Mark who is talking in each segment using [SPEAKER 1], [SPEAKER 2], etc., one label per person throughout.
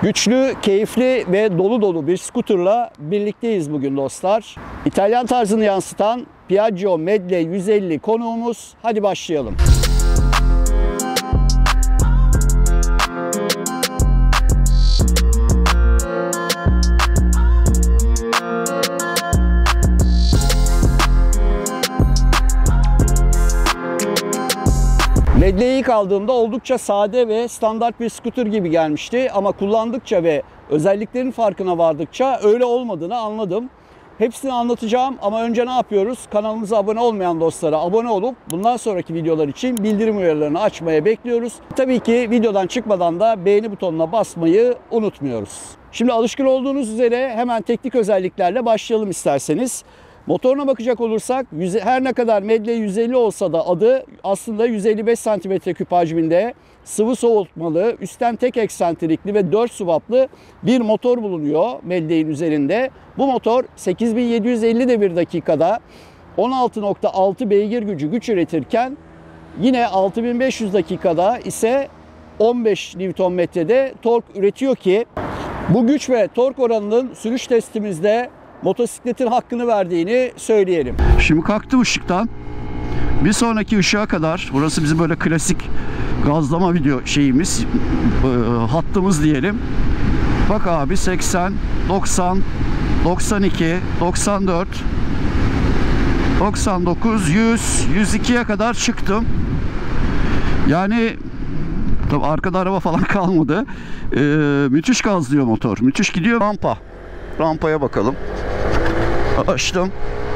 [SPEAKER 1] Güçlü, keyifli ve dolu dolu bir skuterla birlikteyiz bugün dostlar. İtalyan tarzını yansıtan Piaggio Medley 150 konuğumuz. Hadi başlayalım. Medley'i ilk aldığımda oldukça sade ve standart bir scooter gibi gelmişti ama kullandıkça ve özelliklerin farkına vardıkça öyle olmadığını anladım. Hepsini anlatacağım ama önce ne yapıyoruz? Kanalımıza abone olmayan dostlara abone olup bundan sonraki videolar için bildirim uyarılarını açmaya bekliyoruz. Tabii ki videodan çıkmadan da beğeni butonuna basmayı unutmuyoruz. Şimdi alışkın olduğunuz üzere hemen teknik özelliklerle başlayalım isterseniz. Motoruna bakacak olursak her ne kadar Medley 150 olsa da adı aslında 155 cm3 hacminde sıvı soğutmalı, üstten tek eksentrikli ve 4 swaplı bir motor bulunuyor Medley'in üzerinde. Bu motor 8750 devir dakikada 16.6 beygir güç üretirken yine 6500 dakikada ise 15 Nm'de tork üretiyor ki bu güç ve tork oranının sürüş testimizde motosikletin hakkını verdiğini söyleyelim. Şimdi kalktı ışıktan. Bir sonraki ışığa kadar, burası bizim böyle klasik gazlama video şeyimiz, hattımız diyelim. Bak abi 80, 90, 92, 94, 99, 100, 102'ye kadar çıktım. Yani tabii arkada araba falan kalmadı. Müthiş gazlıyor motor. Müthiş gidiyor. Rampaya bakalım. Açtım.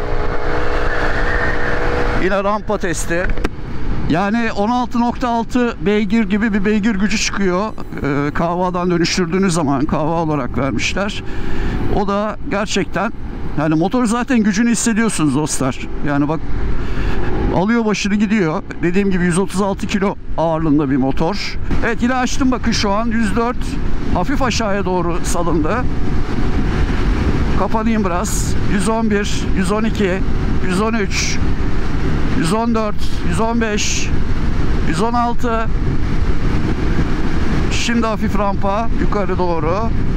[SPEAKER 1] Yine rampa testi. Yani 16.6 beygir gibi bir beygir gücü çıkıyor. Kahvadan dönüştürdüğünüz zaman kahva olarak vermişler. O da gerçekten yani motor zaten gücünü hissediyorsunuz dostlar. Yani bak alıyor başını gidiyor. Dediğim gibi 136 kilo ağırlığında bir motor. Evet yine açtım bakın şu an 104 hafif aşağıya doğru salındı. Kapanayım biraz. 111, 112, 113, 114, 115, 116. Şimdi hafif rampa yukarı doğru.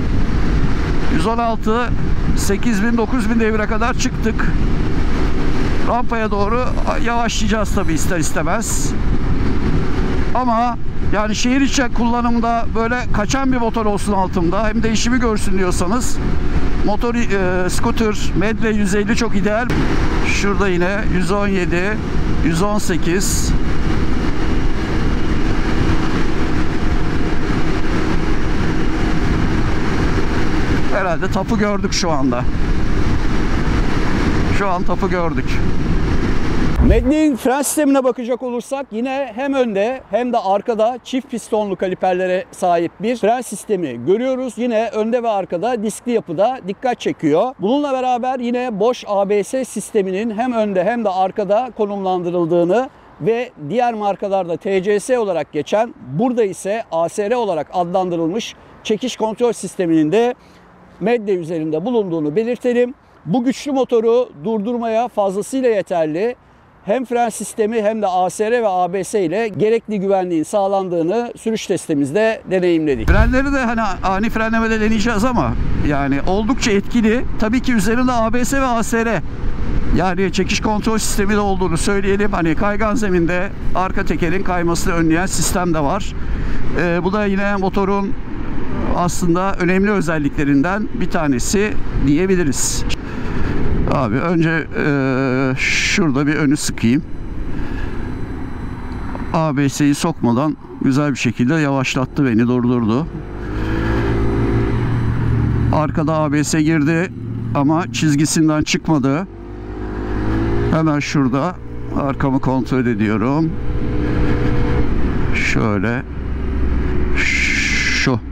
[SPEAKER 1] 116, 8000, 9000 devire kadar çıktık. Rampaya doğru yavaşlayacağız tabii ister istemez. Ama yani şehir içi kullanımda böyle kaçan bir motor olsun altımda hem de işimi görsün diyorsanız motor scooter Medley 150 çok ideal. Şurada yine 117, 118. Herhalde tapı gördük şu anda. Şu an tapı gördük. Medley'in fren sistemine bakacak olursak yine hem önde hem de arkada çift pistonlu kaliperlere sahip bir fren sistemi görüyoruz. Yine önde ve arkada diskli yapıda dikkat çekiyor. Bununla beraber yine Bosch ABS sisteminin hem önde hem de arkada konumlandırıldığını ve diğer markalarda TCS olarak geçen, burada ise ASR olarak adlandırılmış çekiş kontrol sisteminin de Medley üzerinde bulunduğunu belirtelim. Bu güçlü motoru durdurmaya fazlasıyla yeterli. Hem fren sistemi hem de ASR ve ABS ile gerekli güvenliğin sağlandığını sürüş testimizde deneyimledik. Frenleri de hani ani frenlemede deneyeceğiz ama yani oldukça etkili. Tabii ki üzerinde ABS ve ASR yani çekiş kontrol sistemi de olduğunu söyleyelim. Hani kaygan zeminde arka tekerin kaymasını önleyen sistem de var. Bu da yine motorun aslında önemli özelliklerinden bir tanesi diyebiliriz. Abi önce şurada bir önü sıkayım. ABS'yi sokmadan güzel bir şekilde yavaşlattı beni, durdurdu. Arkada ABS girdi ama çizgisinden çıkmadı. Hemen şurada arkamı kontrol ediyorum. Şöyle. Şu.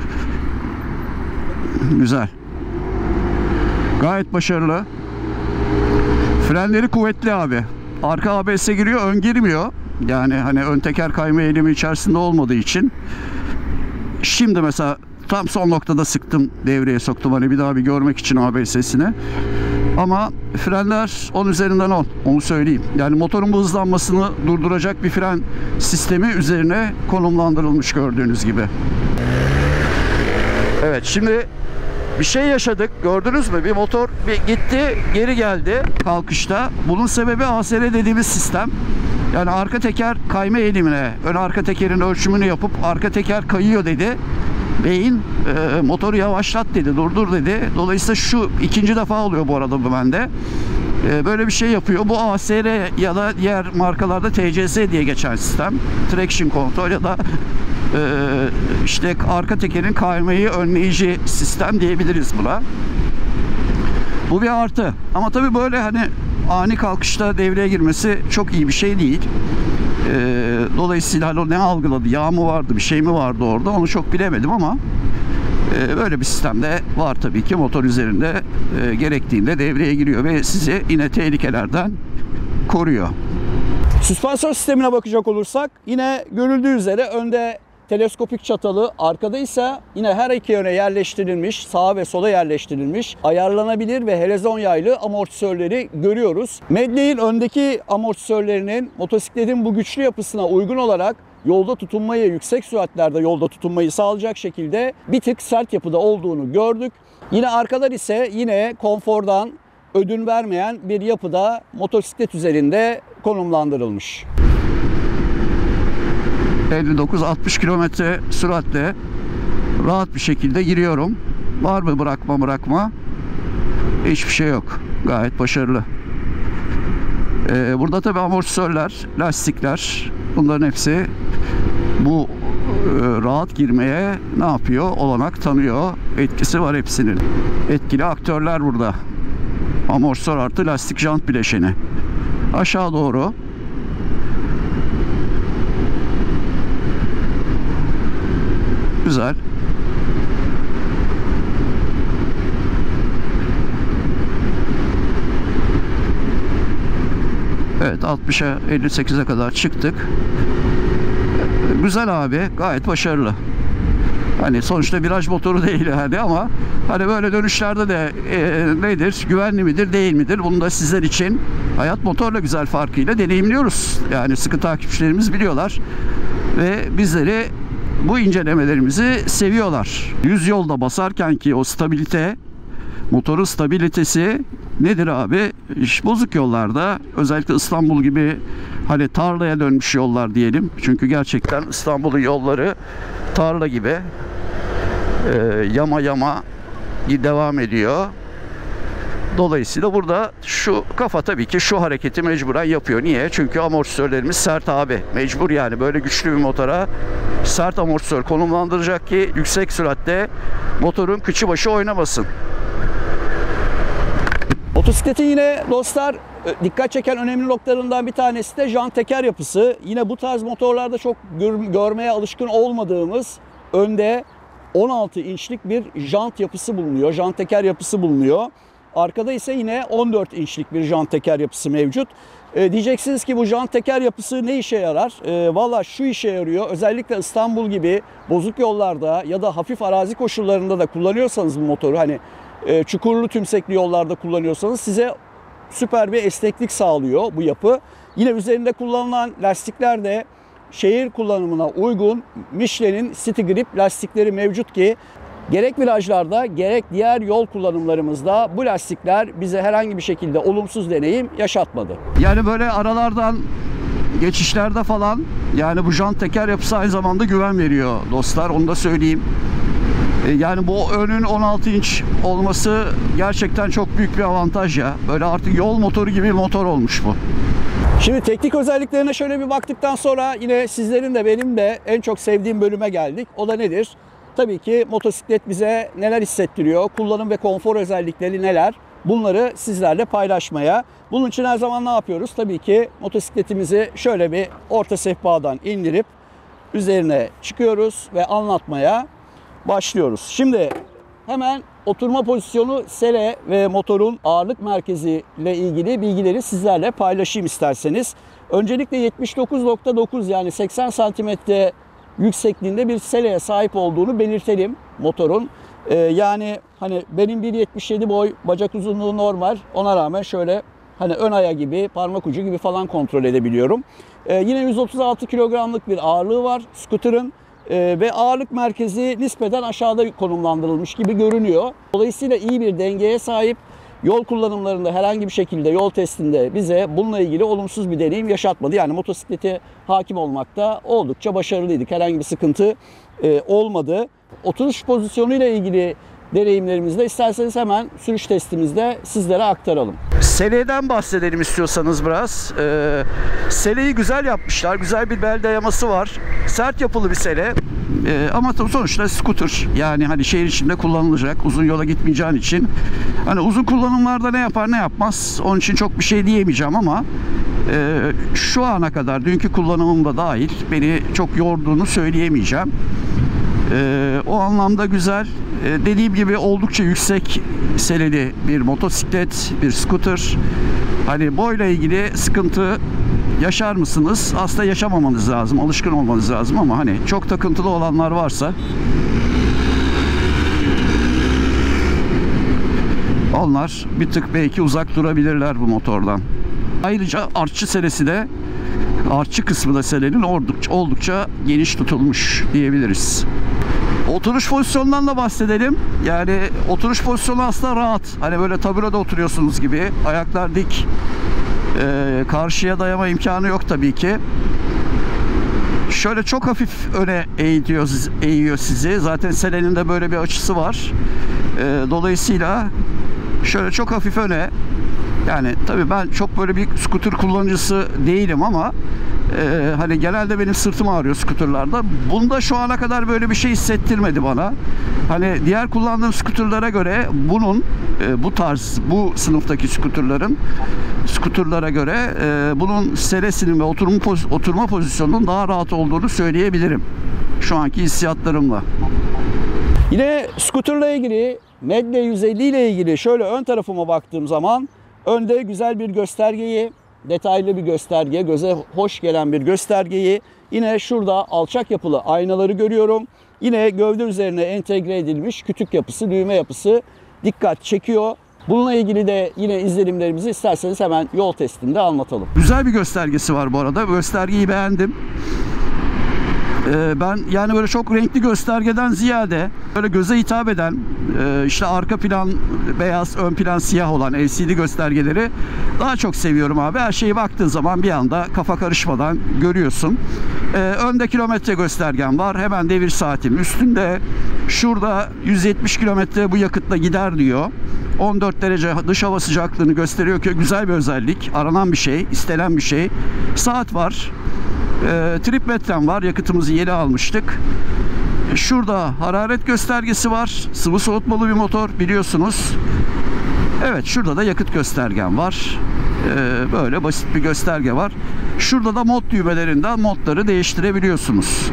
[SPEAKER 1] Güzel. Gayet başarılı. Frenleri kuvvetli abi. Arka ABS giriyor, ön girmiyor. Yani hani ön teker kayma eğilimi içerisinde olmadığı için. Şimdi mesela tam son noktada sıktım, devreye soktum hani bir daha bir görmek için ABS'sini. Ama frenler 10 üzerinden 10. Onu söyleyeyim. Yani motorun bu hızlanmasını durduracak bir fren sistemi üzerine konumlandırılmış gördüğünüz gibi. Evet, şimdi bir şey yaşadık. Gördünüz mü? Bir motor bir gitti, geri geldi kalkışta. Bunun sebebi ASR dediğimiz sistem. Yani arka teker kayma eğilimine, ön arka tekerin ölçümünü yapıp arka teker kayıyor dedi. Beyin motoru yavaşlat dedi, durdur dedi. Dolayısıyla şu ikinci defa oluyor bu arada bu bende. Böyle bir şey yapıyor. Bu ASR ya da diğer markalarda TCS diye geçen sistem. Traction Control ya da işte arka tekerin kaymayı önleyici sistem diyebiliriz buna. Bu bir artı. Ama tabii böyle hani ani kalkışta devreye girmesi çok iyi bir şey değil. Dolayısıyla hani o ne algıladı? Yağ mı vardı? Bir şey mi vardı orada? Onu çok bilemedim ama böyle bir sistemde var tabii ki. Motor üzerinde gerektiğinde devreye giriyor ve sizi yine tehlikelerden koruyor. Süspansiyon sistemine bakacak olursak yine görüldüğü üzere önde teleskopik çatalı, arkada ise yine her iki yöne yerleştirilmiş, sağa ve sola yerleştirilmiş, ayarlanabilir ve helezon yaylı amortisörleri görüyoruz. Medley'in öndeki amortisörlerinin motosikletin bu güçlü yapısına uygun olarak yolda tutunmayı, yüksek süratlerde yolda tutunmayı sağlayacak şekilde bir tık sert yapıda olduğunu gördük. Yine arkalar ise yine konfordan ödün vermeyen bir yapıda motosiklet üzerinde konumlandırılmış. 59-60 kilometre süratle rahat bir şekilde giriyorum. Var mı bırakma? Hiçbir şey yok. Gayet başarılı. Burada tabii amortisörler, lastikler, bunların hepsi bu rahat girmeye ne yapıyor? Olanak tanıyor. Etkisi var hepsinin. Etkili aktörler burada. Amortisör artı lastik jant bileşeni. Aşağı doğru. Güzel. Evet, 60'a 58'e kadar çıktık. Güzel abi, gayet başarılı. Hani sonuçta viraj motoru değil yani ama hani böyle dönüşlerde de nedir, güvenli midir, değil midir? Bunu da sizler için Hayat Motor'la güzel farkıyla deneyimliyoruz. Yani sıkı takipçilerimiz biliyorlar ve bizleri bu incelemelerimizi seviyorlar. Düz yolda basarken ki o stabilite, motorun stabilitesi nedir abi? Bozuk yollarda, özellikle İstanbul gibi hani tarlaya dönmüş yollar diyelim. Çünkü gerçekten İstanbul'un yolları tarla gibi yama devam ediyor. Dolayısıyla burada şu kafa tabii ki şu hareketi mecburen yapıyor. Niye? Çünkü amortisörlerimiz sert abi. Mecbur yani böyle güçlü bir motora sert amortisör konumlandıracak ki yüksek süratte motorun kıçı başı oynamasın. Motosikletin yine dostlar dikkat çeken önemli noktalarından bir tanesi de jant teker yapısı. Yine bu tarz motorlarda çok görmeye alışkın olmadığımız önde 16 inçlik bir jant yapısı bulunuyor. Jant teker yapısı bulunuyor. Arkada ise yine 14 inçlik bir jant teker yapısı mevcut. Diyeceksiniz ki bu jant teker yapısı ne işe yarar? Valla şu işe yarıyor. Özellikle İstanbul gibi bozuk yollarda ya da hafif arazi koşullarında da kullanıyorsanız bu motoru, hani çukurlu tümsekli yollarda kullanıyorsanız size süper bir esneklik sağlıyor bu yapı. Yine üzerinde kullanılan lastikler de şehir kullanımına uygun Michelin'in City Grip lastikleri mevcut ki gerek virajlarda gerek diğer yol kullanımlarımızda bu lastikler bize herhangi bir şekilde olumsuz deneyim yaşatmadı. Yani böyle aralardan geçişlerde falan yani bu jant teker yapısı aynı zamanda güven veriyor dostlar, onu da söyleyeyim. Yani bu önün 16 inç olması gerçekten çok büyük bir avantaj ya. Böyle artık yol motoru gibi bir motor olmuş bu. Şimdi teknik özelliklerine şöyle bir baktıktan sonra yine sizlerin de benim de en çok sevdiğim bölüme geldik. O da nedir? Tabii ki motosiklet bize neler hissettiriyor, kullanım ve konfor özellikleri neler? Bunları sizlerle paylaşmaya. Bunun için her zaman ne yapıyoruz? Tabii ki motosikletimizi şöyle bir orta sehpadan indirip üzerine çıkıyoruz ve anlatmaya başlıyoruz. Şimdi hemen oturma pozisyonu, sele ve motorun ağırlık merkezi ile ilgili bilgileri sizlerle paylaşayım isterseniz. Öncelikle 79.9 yani 80 santimetre yüksekliğinde bir seleye sahip olduğunu belirtelim motorun. Yani hani benim 1.77 boy, bacak uzunluğu normal. Ona rağmen şöyle hani ön aya gibi, parmak ucu gibi falan kontrol edebiliyorum. Yine 136 kilogramlık bir ağırlığı var scooter'ın. ve ağırlık merkezi nispeten aşağıda konumlandırılmış gibi görünüyor. Dolayısıyla iyi bir dengeye sahip. Yol kullanımlarında herhangi bir şekilde yol testinde bize bununla ilgili olumsuz bir deneyim yaşatmadı. Yani motosiklete hakim olmakta oldukça başarılıydık. Herhangi bir sıkıntı olmadı. Oturuş pozisyonuyla ilgili deneyimlerimizde isterseniz hemen sürüş testimizde sizlere aktaralım. Seleden bahsedelim istiyorsanız biraz. Seleyi güzel yapmışlar. Güzel bir bel dayaması var. Sert yapılı bir sele. Ama sonuçta scooter. Yani hani şehir içinde kullanılacak. Uzun yola gitmeyeceğin için. Hani uzun kullanımlarda ne yapar ne yapmaz. Onun için çok bir şey diyemeyeceğim ama şu ana kadar dünkü kullanımımda dahil beni çok yorduğunu söyleyemeyeceğim. O anlamda güzel. Dediğim gibi oldukça yüksek seleli bir motosiklet, bir scooter. Hani boyla ilgili sıkıntı yaşar mısınız? Aslında yaşamamanız lazım, alışkın olmanız lazım ama hani çok takıntılı olanlar varsa onlar bir tık belki uzak durabilirler bu motordan. Ayrıca artçı selesi de, artçı kısmı da selenin oldukça geniş tutulmuş diyebiliriz. Oturuş pozisyonundan da bahsedelim. Yani oturuş pozisyonu aslında rahat. Hani böyle taburada oturuyorsunuz gibi. Ayaklar dik. Karşıya dayama imkanı yok tabii ki. Şöyle çok hafif öne eğiyor sizi. Zaten selenin de böyle bir açısı var. Dolayısıyla şöyle çok hafif öne. Yani tabii ben çok böyle bir scooter kullanıcısı değilim ama hani genelde benim sırtım ağrıyor scooterlarda. Bunda şu ana kadar böyle bir şey hissettirmedi bana. Hani diğer kullandığım scooterlara göre bunun bu sınıftaki scooterlara göre bunun selesinin ve oturma pozisyonunun daha rahat olduğunu söyleyebilirim. Şu anki hissiyatlarımla. Yine scooterla ilgili Medley 150 ile ilgili şöyle ön tarafıma baktığım zaman önde güzel bir göstergeyi, detaylı bir gösterge, göze hoş gelen bir göstergeyi, yine şurada alçak yapılı aynaları görüyorum. Yine gövde üzerine entegre edilmiş kütük yapısı, düğme yapısı dikkat çekiyor. Bununla ilgili de yine izlenimlerimizi isterseniz hemen yol testinde anlatalım. Güzel bir göstergesi var bu arada. Göstergeyi beğendim. Ben yani böyle çok renkli göstergeden ziyade böyle göze hitap eden işte arka plan beyaz, ön plan siyah olan LCD göstergeleri daha çok seviyorum abi. Her şeyi baktığın zaman bir anda kafa karışmadan görüyorsun. Önde kilometre göstergem var. Hemen devir saatim üstünde. Şurada 170 kilometre bu yakıtla gider diyor. 14 derece dış hava sıcaklığını gösteriyor ki güzel bir özellik. Aranan bir şey, istenen bir şey. Saat var. Trip metrem var. Yakıtımızı yeni almıştık. Şurada hararet göstergesi var. Sıvı soğutmalı bir motor biliyorsunuz. Evet, şurada da yakıt göstergem var. Böyle basit bir gösterge var. Şurada da mod düğmelerinden modları değiştirebiliyorsunuz.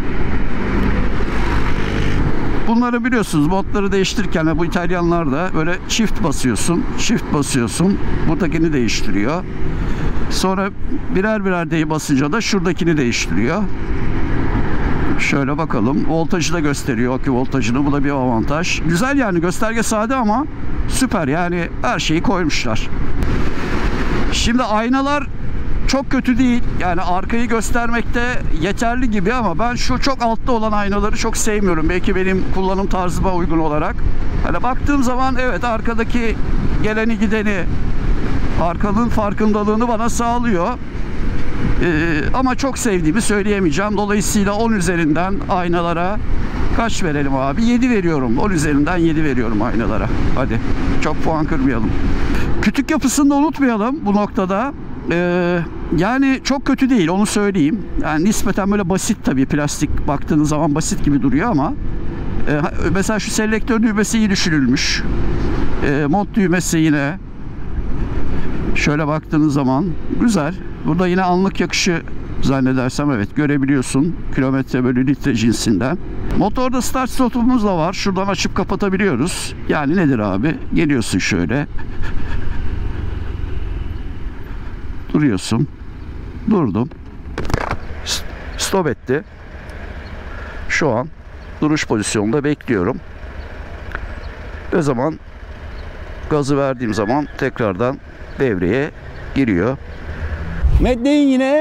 [SPEAKER 1] Bunları biliyorsunuz, modları değiştirirken bu İtalyanlar da böyle çift basıyorsun. Buradakini değiştiriyor. Sonra birer de basınca da şuradakini değiştiriyor. Şöyle bakalım. Voltajı da gösteriyor. Akü voltajını. Bu da bir avantaj. Güzel yani. Gösterge sade ama süper. Yani her şeyi koymuşlar. Şimdi aynalar çok kötü değil. Yani arkayı göstermekte yeterli gibi ama ben şu çok altta olan aynaları çok sevmiyorum. Belki benim kullanım tarzıma uygun olarak. Hani baktığım zaman evet, arkadaki geleni gideni, arkanın farkındalığını bana sağlıyor. Ama çok sevdiğimi söyleyemeyeceğim. Dolayısıyla 10 üzerinden aynalara kaç verelim abi? 7 veriyorum. 10 üzerinden 7 veriyorum aynalara. Hadi çok puan kırmayalım. Kütük yapısını da unutmayalım bu noktada. Yani çok kötü değil, onu söyleyeyim. Yani nispeten böyle basit tabii. Plastik baktığınız zaman basit gibi duruyor ama mesela şu selektör düğmesi iyi düşünülmüş. Mod düğmesi yine şöyle baktığınız zaman güzel. Burada yine anlık yakışı zannedersem evet görebiliyorsun. Kilometre bölü litre cinsinden. Motorda start stopumuz da var. Şuradan açıp kapatabiliyoruz. Yani nedir abi? Geliyorsun şöyle. Duruyorsun. Durdum. Stop etti. Şu an duruş pozisyonunda bekliyorum. Ne zaman gazı verdiğim zaman tekrardan devreye giriyor. Medley'in yine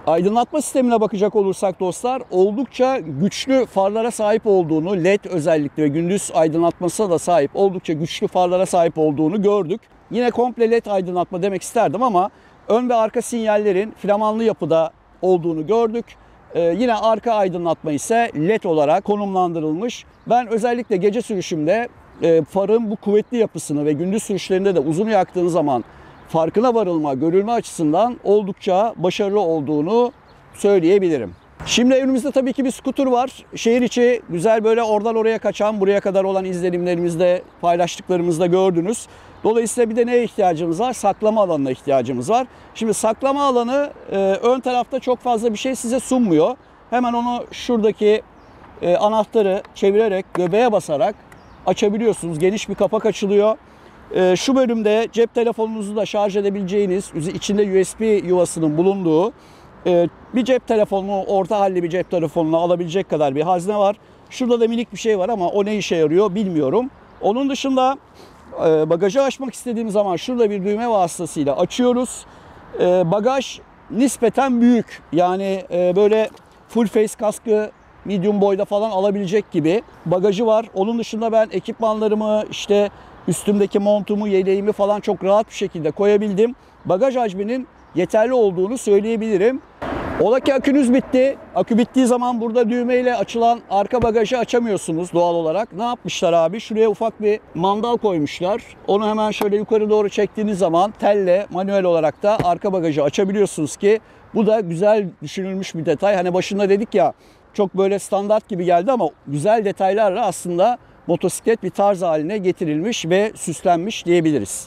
[SPEAKER 1] Aydınlatma sistemine bakacak olursak dostlar, oldukça güçlü farlara sahip olduğunu, LED özellikle ve gündüz aydınlatmasına da sahip oldukça güçlü farlara sahip olduğunu gördük. Yine komple LED aydınlatma demek isterdim ama ön ve arka sinyallerin flamanlı yapıda olduğunu gördük. Yine arka aydınlatma ise LED olarak konumlandırılmış. Ben özellikle gece sürüşümde farın bu kuvvetli yapısını ve gündüz sürüşlerinde de uzun yaktığın zaman farkına varılma, görülme açısından oldukça başarılı olduğunu söyleyebilirim. Şimdi önümüzde tabii ki bir skuter var. Şehir içi güzel böyle oradan oraya kaçan, buraya kadar olan izlenimlerimizde, paylaştıklarımızda gördünüz. Dolayısıyla bir de neye ihtiyacımız var? Saklama alanına ihtiyacımız var. Şimdi saklama alanı ön tarafta çok fazla bir şey size sunmuyor. Hemen onu şuradaki anahtarı çevirerek, göbeğe basarak açabiliyorsunuz. Geniş bir kapak açılıyor. Şu bölümde cep telefonunuzu da şarj edebileceğiniz, içinde USB yuvasının bulunduğu bir cep telefonunu, orta halli bir cep telefonunu alabilecek kadar bir hazne var. Şurada da minik bir şey var ama o ne işe yarıyor bilmiyorum. Onun dışında bagajı açmak istediğim zaman şurada bir düğme vasıtasıyla açıyoruz. Bagaj nispeten büyük. Yani böyle full face kaskı medium boyda falan alabilecek gibi bagajı var. Onun dışında ben ekipmanlarımı, işte üstümdeki montumu, yeleğimi falan çok rahat bir şekilde koyabildim. Bagaj hacminin yeterli olduğunu söyleyebilirim. Ola ki akünüz bitti. Akü bittiği zaman burada düğmeyle açılan arka bagajı açamıyorsunuz doğal olarak. Ne yapmışlar abi? Şuraya ufak bir mandal koymuşlar. Onu hemen şöyle yukarı doğru çektiğiniz zaman telle manuel olarak da arka bagajı açabiliyorsunuz ki bu da güzel düşünülmüş bir detay. Hani başında dedik ya, çok böyle standart gibi geldi ama güzel detaylarla aslında motosiklet bir tarz haline getirilmiş ve süslenmiş diyebiliriz.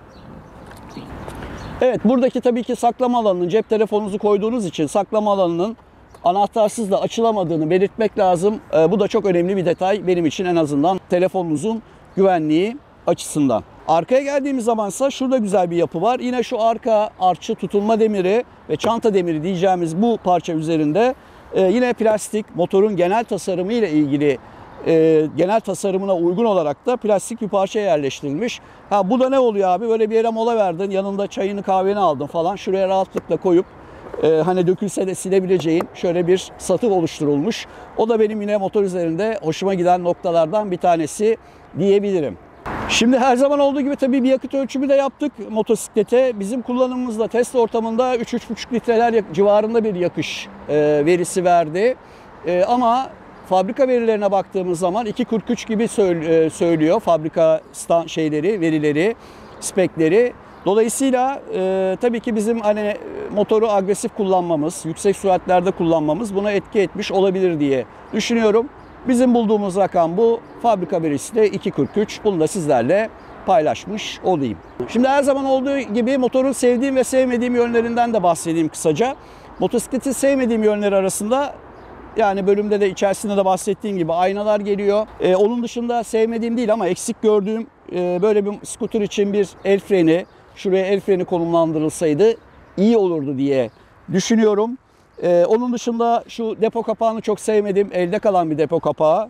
[SPEAKER 1] Evet, buradaki tabii ki saklama alanının, cep telefonunuzu koyduğunuz için saklama alanının anahtarsız da açılamadığını belirtmek lazım. Bu da çok önemli bir detay benim için, en azından telefonunuzun güvenliği açısından. Arkaya geldiğimiz zamansa şurada güzel bir yapı var. Yine şu arka arçı, tutulma demiri ve çanta demiri diyeceğimiz bu parça üzerinde yine plastik, motorun genel tasarımı ile ilgili genel tasarımına uygun olarak da plastik bir parça yerleştirilmiş. Bu da ne oluyor abi? Böyle bir yere mola verdin, yanında çayını kahveni aldın falan. Şuraya rahatlıkla koyup hani dökülse de silebileceğin şöyle bir satır oluşturulmuş. O da benim yine motor üzerinde hoşuma giden noktalardan bir tanesi diyebilirim. Şimdi her zaman olduğu gibi tabii bir yakıt ölçümü de yaptık motosiklete. Bizim kullanımımızda test ortamında 3-3,5 litreler civarında bir yakış verisi verdi. Ama fabrika verilerine baktığımız zaman 2,43 gibi söylüyor fabrika verileri, spekleri. Dolayısıyla tabii ki bizim hani motoru agresif kullanmamız, yüksek süratlerde kullanmamız buna etki etmiş olabilir diye düşünüyorum. Bizim bulduğumuz rakam bu. Fabrika verisi de 2,43. Bunu da sizlerle paylaşmış olayım. Şimdi her zaman olduğu gibi motorun sevdiğim ve sevmediğim yönlerinden de bahsedeyim kısaca. Motosikletin sevmediğim yönleri arasında, yani bölümde de içerisinde de bahsettiğim gibi aynalar geliyor. Onun dışında sevmediğim değil ama eksik gördüğüm böyle bir skuter için bir el freni, şuraya el freni konumlandırılsaydı iyi olurdu diye düşünüyorum. Onun dışında şu depo kapağını çok sevmedim. Elde kalan bir depo kapağı.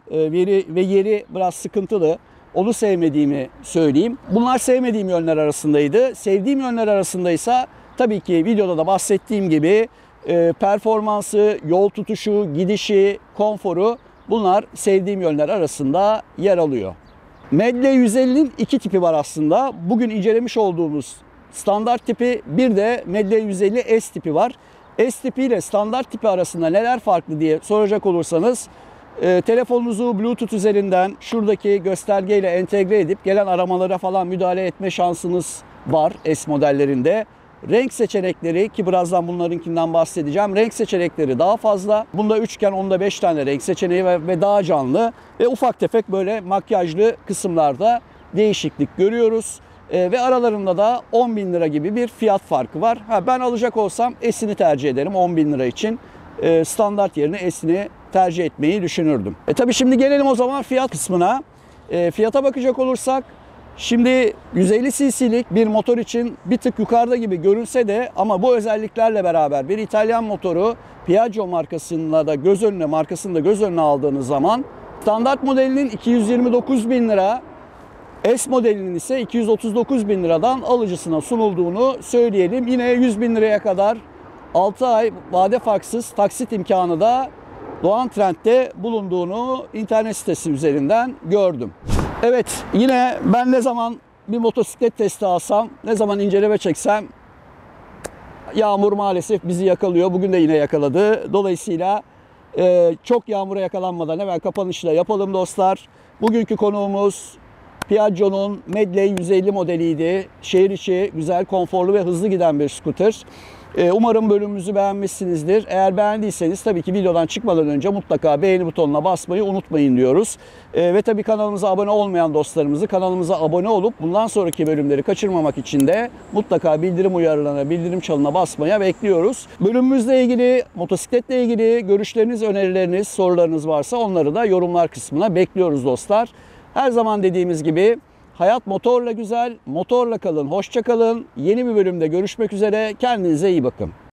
[SPEAKER 1] Yeri biraz sıkıntılı. Onu sevmediğimi söyleyeyim. Bunlar sevmediğim yönler arasındaydı. Sevdiğim yönler arasındaysa tabii ki videoda da bahsettiğim gibi performansı, yol tutuşu, gidişi, konforu, bunlar sevdiğim yönler arasında yer alıyor. Medley 150'nin iki tipi var aslında. Bugün incelemiş olduğumuz standart tipi, bir de Medley 150 S tipi var. S tipi ile standart tipi arasında neler farklı diye soracak olursanız, telefonunuzu Bluetooth üzerinden şuradaki göstergeyle entegre edip gelen aramalara falan müdahale etme şansınız var S modellerinde. Renk seçenekleri, ki birazdan bunlarınkinden bahsedeceğim. Renk seçenekleri daha fazla. Bunda 3 iken onda 5 tane renk seçeneği ve daha canlı. Ve ufak tefek böyle makyajlı kısımlarda değişiklik görüyoruz. Ve aralarında da 10.000 lira gibi bir fiyat farkı var. Ben alacak olsam S'ini tercih ederim 10.000 lira için. Standart yerine S'ini tercih etmeyi düşünürdüm. Tabii şimdi gelelim o zaman fiyat kısmına. Fiyata bakacak olursak, şimdi 150 cc'lik bir motor için bir tık yukarıda gibi görünse de ama bu özelliklerle beraber bir İtalyan motoru Piaggio markasında da göz önüne aldığınız zaman standart modelinin 229.000 lira, S modelinin ise 239.000 liradan alıcısına sunulduğunu söyleyelim. Yine 100.000 liraya kadar 6 ay vade farksız taksit imkanı da Doğan Trend'de bulunduğunu internet sitesi üzerinden gördüm. Evet, yine ben ne zaman bir motosiklet testi alsam, ne zaman inceleme çeksem yağmur maalesef bizi yakalıyor. Bugün de yine yakaladı. Dolayısıyla çok yağmura yakalanmadan hemen kapanışla yapalım dostlar. Bugünkü konuğumuz Piaggio'nun Medley 150 modeliydi. Şehir içi güzel, konforlu ve hızlı giden bir scooter. Umarım bölümümüzü beğenmişsinizdir. Eğer beğendiyseniz tabii ki videodan çıkmadan önce mutlaka beğeni butonuna basmayı unutmayın diyoruz. Ve tabii kanalımıza abone olmayan dostlarımızı kanalımıza abone olup bundan sonraki bölümleri kaçırmamak için de mutlaka bildirim uyarılarına, bildirim çanına basmaya bekliyoruz. Bölümümüzle ilgili, motosikletle ilgili görüşleriniz, önerileriniz, sorularınız varsa onları da yorumlar kısmına bekliyoruz dostlar. Her zaman dediğimiz gibi hayat motorla güzel, motorla kalın, hoşça kalın. Yeni bir bölümde görüşmek üzere. Kendinize iyi bakın.